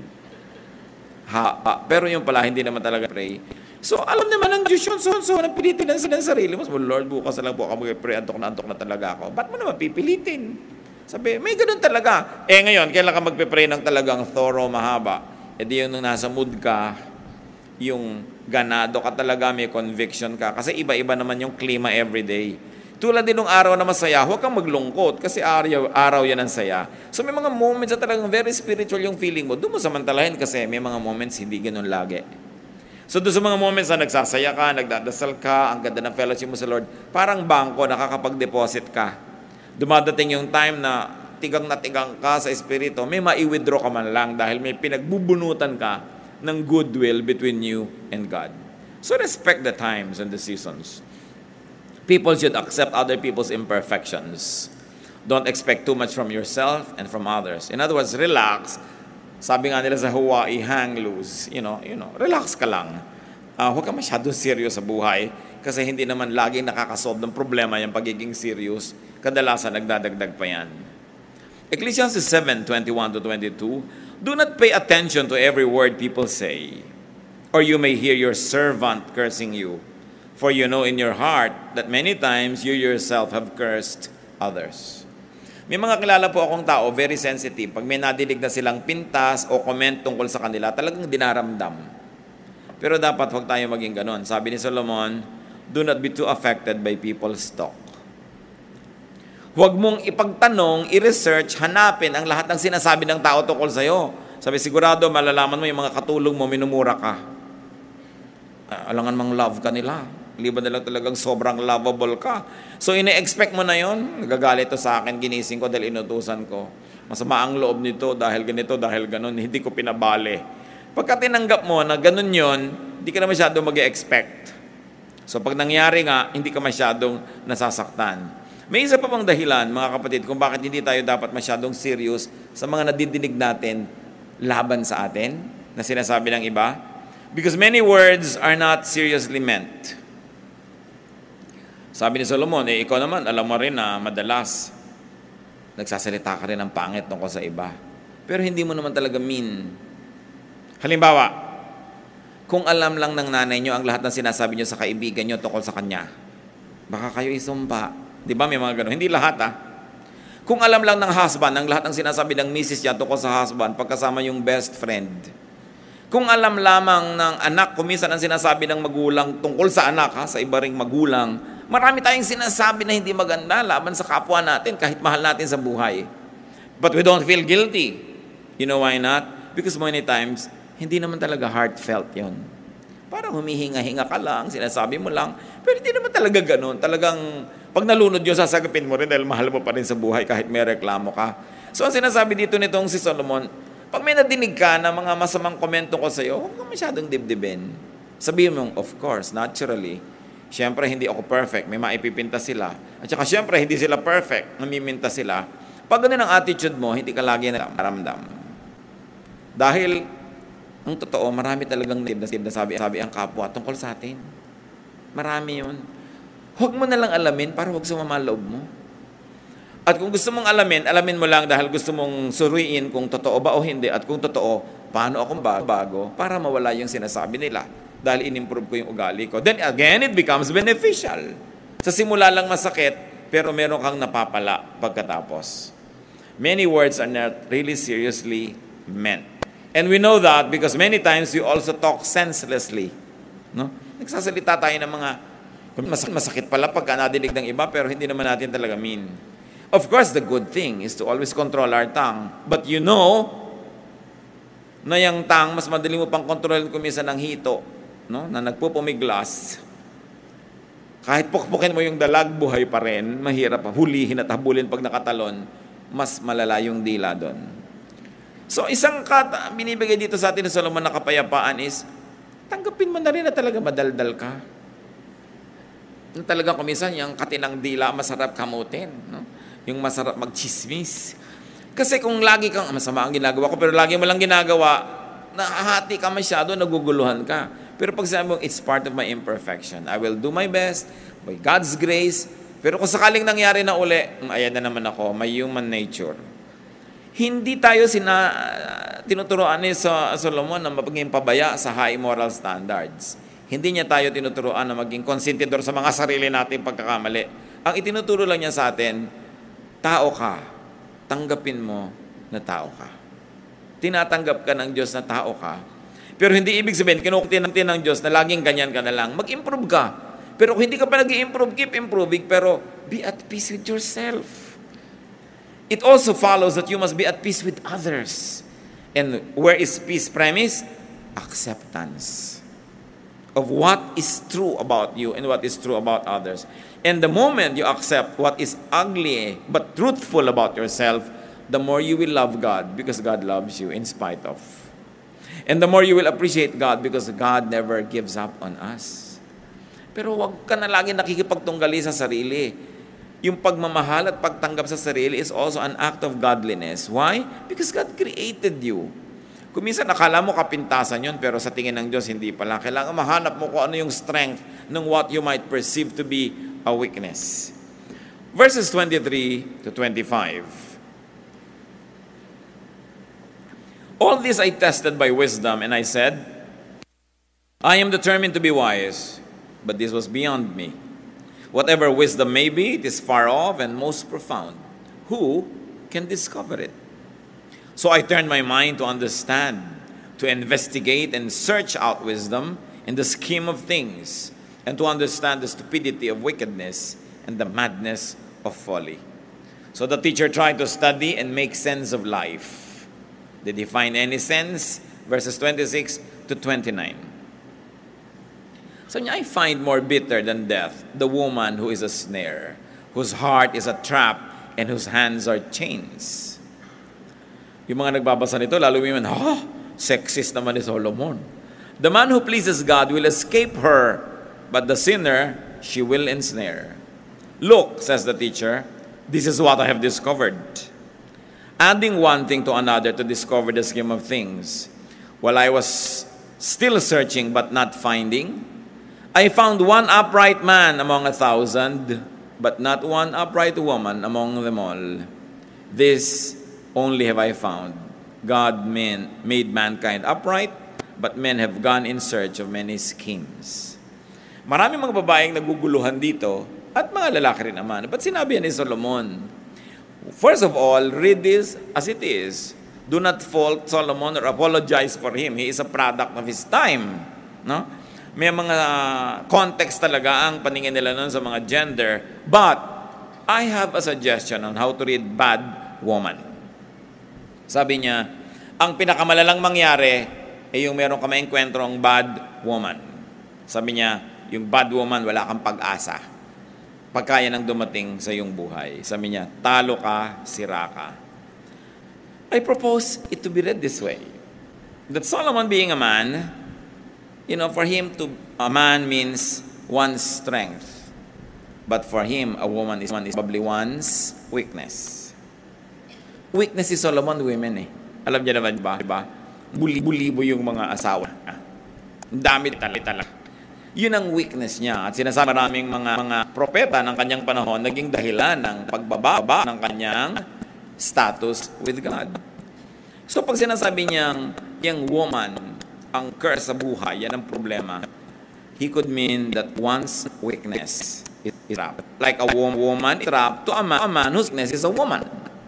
Ha, ha. Pero yung pala, hindi naman talaga pray. So, alam naman ng Diyos yun. So, so napilitin na sila ng sarili mo. Lord, bukas na lang po ako mag-pray. Antok na antok na talaga ako. Ba't mo naman pipilitin? Sabi, may ganun talaga. Eh ngayon, kailan ka magpe-pray ng talagang thorough, mahaba? E di yung nung nasa mood ka, yung ganado ka talaga, may conviction ka. Kasi iba-iba naman yung klima everyday. Tulad din ng araw na masaya, huwag kang maglungkot kasi araw, araw yan ang saya. So may mga moments na talagang very spiritual yung feeling mo. Doon mo samantalahin kasi may mga moments hindi ganun lagi. So doon sa mga moments na nagsasaya ka, nagdadasal ka, ang ganda ng fellowship mo sa Lord, parang bangko, nakakapag-deposit ka. Dumadating yung time na tigang na tigang ka sa espiritu, may mai-withdraw ka man lang dahil may pinagbubunutan ka ng goodwill between you and God. So respect the times and the seasons. People should accept other people's imperfections. Don't expect too much from yourself and from others. In other words, relax. Sabi nga nila sa Hawaii, hang loose. You know, you know, relax ka lang. Uh, huwag ka masyadong serious sa buhay kasi hindi naman laging nakakasolve ng problema yung pagiging serious. Kadalasan nagdadagdag pa yan. Ecclesiastes seven twenty-one to twenty-two, Do not pay attention to every word people say, or you may hear your servant cursing you. For you know in your heart that many times you yourself have cursed others. May mga kilala po akong tao, very sensitive. Pag may nadinig na silang pintas o comment tungkol sa kanila, talagang dinaramdam. Pero dapat huwag tayo maging ganon. Sabi ni Solomon, do not be too affected by people's talk. Huwag mong ipagtanong, i-research, hanapin ang lahat ng sinasabi ng tao tungkol sa'yo. Sabi, sigurado malalaman mo yung mga katulong mo, minumura ka. Alangan mang love ka nila. Liban na lang talagang sobrang lovable ka. So, ine-expect mo na yon. Nagagalit to sa akin, ginising ko dahil inutusan ko. Masama ang loob nito dahil ganito, dahil ganon. Hindi ko pinabali. Pagka tinanggap mo na ganon yon, hindi ka na masyadong mag-expect. So, pag nangyari nga, hindi ka masyadong nasasaktan. May isa pa pang dahilan, mga kapatid, kung bakit hindi tayo dapat masyadong serious sa mga nadidinig natin laban sa atin, na sinasabi ng iba. Because many words are not seriously meant. Sabi ni Solomon, eh ikaw naman, alam mo rin na madalas nagsasalita ka rin ng pangit tungkol sa iba. Pero hindi mo naman talaga mean. Halimbawa, kung alam lang ng nanay nyo ang lahat ng sinasabi nyo sa kaibigan nyo tungkol sa kanya, baka kayo isumpa. Di ba may mga gano'n? Hindi lahat ah. Kung alam lang ng husband ang lahat ng sinasabi ng misis niya tungkol sa husband, pagkasama yung best friend. Kung alam lamang ng anak, kuminsan ang sinasabi ng magulang tungkol sa anak, ha, sa iba ring magulang, marami tayong sinasabi na hindi maganda laban sa kapwa natin kahit mahal natin sa buhay. But we don't feel guilty. You know why not? Because many times, hindi naman talaga heartfelt yon. Parang humihinga-hinga ka lang, sinasabi mo lang, pero hindi naman talaga ganun. Talagang pag nalunod yun, sasagapin mo rin dahil mahal mo pa rin sa buhay kahit may reklamo ka. So ang sinasabi dito nitong si Solomon, pag may nadinig ka na mga masamang komento ko sa'yo, huwag ka masyadong dibdibin. Sabihin mo, of course, naturally, siyempre hindi ako perfect, may maipipinta sila. At saka siyempre hindi sila perfect, namiminta sila. Pag ganun ang attitude mo, hindi ka lagi naramdam. Dahil, ang totoo, marami talagang nasabi sabi, sabi ang kapwa tungkol sa atin. Marami yun. Huwag mo na lang alamin para huwag sumama loob mo. At kung gusto mong alamin, alamin mo lang dahil gusto mong suriin kung totoo ba o hindi. At kung totoo, paano ako bago para mawala yung sinasabi nila. Dahil in-improve ko yung ugali ko. Then again, it becomes beneficial. Sa simula lang masakit, pero meron kang napapala pagkatapos. Many words are not really seriously meant. And we know that because many times we also talk senselessly. No? Nagsasalita tayo ng mga masakit pala pagka nadinig ng iba, pero hindi naman natin talaga mean. Of course, the good thing is to always control our tongue. But you know, na yung tongue, mas madali mo pang kontrolin kung minsan ng hito, no? Na nagpupumiglas. Kahit pukpukin mo yung dalag, buhay pa rin, mahirap pa hulihin at habulin pag nakatalon, mas malala yung dila doon. So, isang kata, binibigay dito sa atin ng Solomon na kapayapaan is, tanggapin mo na rin na talaga madaldal ka. Na talagang kuminsan, yung katinang dila, masarap kamutin, no? Yung masarap magchismis. Kasi kung lagi kang, ah, masama ang ginagawa ko, pero lagi mo lang ginagawa, nahahati ka masyado, naguguluhan ka. Pero pag sabi mo, it's part of my imperfection. I will do my best, by God's grace. Pero kung sakaling nangyari na uli, ayan na naman ako, may human nature. Hindi tayo sina, tinuturoan ni sa Solomon na maging pabaya sa high moral standards. Hindi niya tayo tinuturoan na maging konsentidor sa mga sarili natin pagkakamali. Ang itinuturo lang niya sa atin, tao ka, tanggapin mo na tao ka. Tinatanggap ka ng Diyos na tao ka. Pero hindi ibig sabihin, kinukutin ng Diyos na laging ganyan ka na lang. Mag-improve ka. Pero kung hindi ka pa nag-i-improve, keep improving, pero be at peace with yourself. It also follows that you must be at peace with others. And where is peace premised? Acceptance of what is true about you and what is true about others. And the moment you accept what is ugly but truthful about yourself, the more you will love God because God loves you in spite of. And the more you will appreciate God because God never gives up on us. Pero wag ka na lagi nakikipagtunggali sa sarili. Yung pagmamahal at pagtanggap sa sarili is also an act of godliness. Why? Because God created you. Kung minsan nakala mo kapintasan yun, pero sa tingin ng Diyos hindi pala. Kailangan mahanap mo kung ano yung strength ng what you might perceive to be a weakness. Verses twenty-three to twenty-five. All this I tested by wisdom, and I said, I am determined to be wise, but this was beyond me. Whatever wisdom may be, it is far off and most profound. Who can discover it? So I turned my mind to understand, to investigate and search out wisdom in the scheme of things, and to understand the stupidity of wickedness and the madness of folly. So the teacher tried to study and make sense of life. Did he find any sense? Verses twenty-six to twenty-nine. So I find more bitter than death the woman who is a snare, whose heart is a trap, and whose hands are chains. Yung mga nagbabasa nito, lalo yung, ha, sexist naman ni Solomon. The man who pleases God will escape her, but the sinner she will ensnare. Look, says the teacher, this is what I have discovered. Adding one thing to another to discover the scheme of things. While I was still searching but not finding, I found one upright man among a thousand, but not one upright woman among them all. This only have I found. God man, made mankind upright, but men have gone in search of many schemes. Maraming mga babaeng naguguluhan dito, at mga lalaki rin naman. But sinabi yan ni Solomon, first of all, read this as it is. Do not fault Solomon or apologize for him. He is a product of his time. No? May mga context talaga ang paningin nila nun sa mga gender. But, I have a suggestion on how to read bad woman. Sabi niya, ang pinakamalalang mangyari ay yung meron ka maengkwentrong bad woman. Sabi niya, yung bad woman, wala kang pag-asa. Pagkaya nang dumating sa iyong buhay. Sabi niya, talo ka, sira ka. I propose it to be read this way. That Solomon being a man, you know, for him to, a man means one's strength. But for him, a woman is, one is probably one's weakness. Weakness si Solomon, women eh. Alam niya naman ba? Diba? Buli-bulibo yung mga asawa. Ang dami tali-tala. Yun ang weakness niya. At sinasabi maraming mga, mga propeta ng kanyang panahon, naging dahilan ng pagbababa ng kanyang status with God. So pag sinasabi niyang, yung woman, ang curse sa buhay, yan ang problema. He could mean that one's weakness is trapped. Like a woman trapped to a man, a man whose weakness is a woman.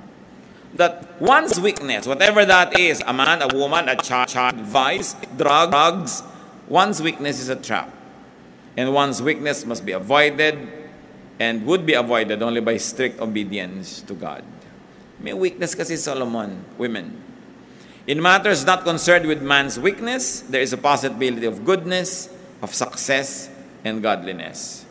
That one's weakness, whatever that is, a man, a woman, a child, child vice, drugs, one's weakness is a trap. And one's weakness must be avoided and would be avoided only by strict obedience to God. May weakness kasi Solomon, women. In matters not concerned with man's weakness, there is a possibility of goodness, of success, and godliness.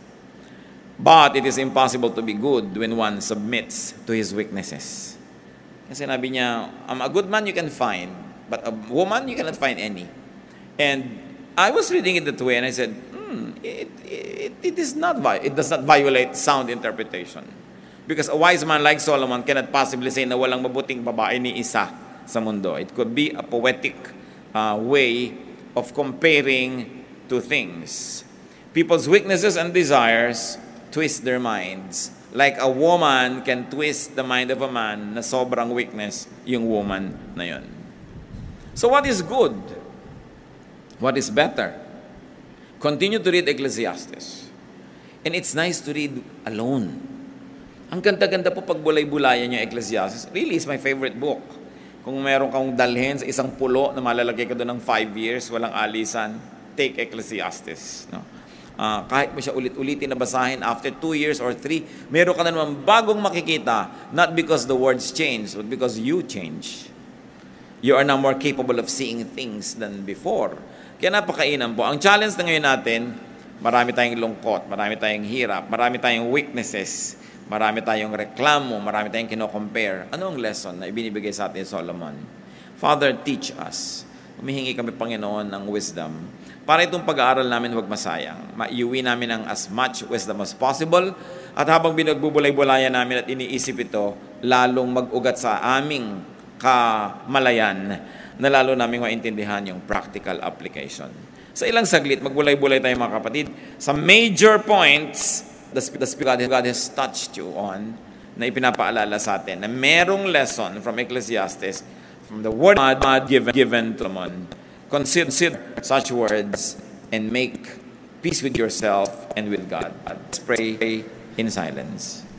But it is impossible to be good when one submits to his weaknesses. Kasi sinabi niya, um, a good man you can find, but a woman you cannot find any. And I was reading it that way, and I said, hmm, it, it, it is not, it does not violate sound interpretation. Because a wise man like Solomon cannot possibly say na walang mabuting babae ni isa sa mundo. It could be a poetic uh, way of comparing two things. People's weaknesses and desires twist their minds. Like a woman can twist the mind of a man na sobrang weakness yung woman na yun. So what is good? What is better? Continue to read Ecclesiastes. And it's nice to read alone. Ang ganda-ganda po pag bulay-bulayan yung Ecclesiastes. Really, it's my favorite book. Kung meron kang dalhin sa isang pulo na malalagay ka doon ng five years, walang alisan, take Ecclesiastes. No? Uh, kahit mo siya ulit-ulitin na basahin, after two years or three, meron ka na naman bagong makikita, not because the words change, but because you change. You are now more capable of seeing things than before. Kaya napakainan po. Ang challenge na ngayon natin, marami tayong lungkot, marami tayong hirap, marami tayong weaknesses, marami tayong reklamo, marami tayong kino-compare. Ano ang lesson na ibinibigay sa atin Solomon? Father, teach us. Humihingi kami, Panginoon, ng wisdom. Para itong pag-aaral namin huwag masayang. Maiuwi namin ng as much wisdom as possible. At habang binagbubulay-bulayan namin at iniisip ito, lalong mag-ugat sa aming kamalayan na lalo namin maintindihan yung practical application. Sa ilang saglit, magbulay-bulay tayo mga kapatid. Sa major points, the Spirit God has touched you on, na ipinapaalala sa atin, na merong lesson from Ecclesiastes from the word of God given, given to Solomon. Consider such words and make peace with yourself and with God. Let's pray in silence.